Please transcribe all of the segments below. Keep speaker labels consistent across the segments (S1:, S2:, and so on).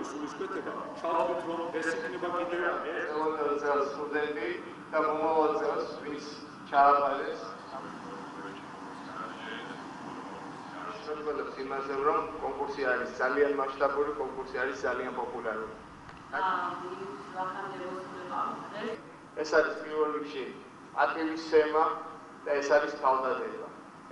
S1: სულისკვეთება, ჩავთვლით, რომ ეს იქნება კიდევ
S2: ხელოვნურ წელს სტუდენტი და მომავალ წელს ვინც ჩააბარეს. შეგრძნებთ იმაზე, რომ კონკურსი არის ძალიან მასშტაბური, კონკურსი არის ძალიან პოპულარული. ეს არის პირველ რიგში ატკივის თემა და ეს არის თავდადება.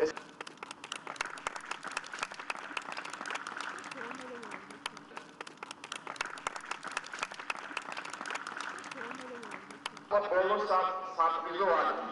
S2: Όλο σαπτιλό არის.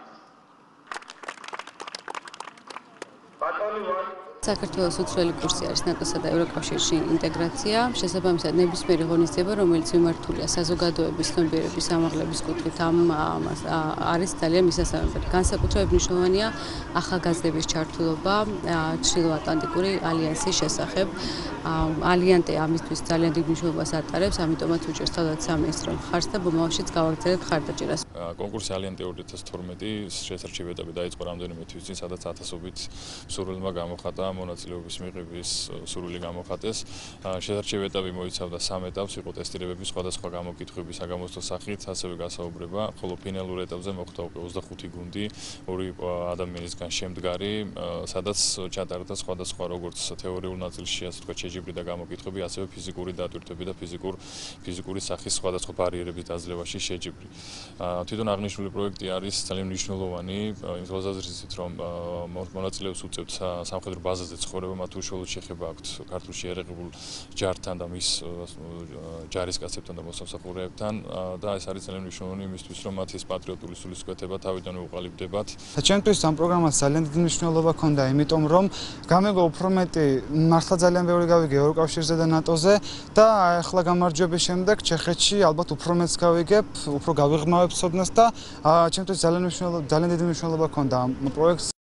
S2: ბატონი ვარ.
S3: საქართველოს უცვლელი კურსი არის ნატოსა და ევროკავშირში ინტეგრაცია. შესაბამისად, ნებისმიერი ღონისძიება, რომელიც მიმართულია საზოგადოების ცნობიერების ამაღლების კუთხით, არის ძალიან მისასალმებელი. განსაკუთრებით მნიშვნელოვანია ახალგაზრდების ჩართულობა ჩრდილოატლანტიკური ალიანსის შესახებ. ალიანტე ამისთვის ძალიან დიდ მნიშვნელობას ატარებს, ამიტომაც უჭერს თავად სამინისტრო მხარს და მომავალშიც გავაგრძელებთ ხარდაჭერას.
S4: კონკურსი ალიანტე 2012 შესარჩევი ეტაპი დაიწყო რამდენიმე თვის წინ, სადაც ათასობით მსურველმა გამოხატა მონაწილეობის მიღების სურვილი გამოხატეს. შესარჩევი ეტაპი მოიცავდა 3 ეტაპს, იყო ტესტირებები სხვადასხვა გამოკითხვების საგამოცდო სახით, ასევე გასაუბრება, ხოლო ფინალურ ეტაპზე მოხდა უკვე 25 გუნდი, 2 ადამიანისგან შემდგარი, სადაც ჩატარდა სხვადასხვა როგორც თეორიულ ნაწილში, ასე ვთქვათ, შეჯიბრდა გამოკითხვები, ასევე ფიზიკური დატვირთვები და ფიზიკური სახის სხვადასხვა ბარიერების დაძლევაში შეჯიბრი. თვითონ აღნიშნული პროექტი არის ძალიან მნიშვნელოვანი, იმ თვალსაზრისით, რომ მონაწილეებს უწევთ სამხედრო ბაზაზე ცხოვრება, მათ უშუალოდ შეხება აქვთ ქართულში ერეღებულ ჯართან და მის ჯარისკაცებთან და მოსამსახურეებთან და ეს არის ძალიან მნიშვნელოვანი იმისთვის, რომ მათ ეს პატრიოტული სულისკვეთება თავიდანვე უყალიბდებათ.
S5: ჩემთვის ამ პროგრამას ძალიან დიდი მნიშვნელობა ჰქონდა, იმიტომ რომ გამეგო უფრო მეტი მართლა ძალიან ბევრი გავიგე ევროკავშირზე და ნატოზე და ახლა გამარჯვების შემდეგ ჩეხეთში ალბათ უფრო მეც გავიგებ, უფრო გავიღრმავებ ცოდნას და ჩემთვის ძალიან დიდი მნიშვნელობა ჰქონდა ამ პროექტს.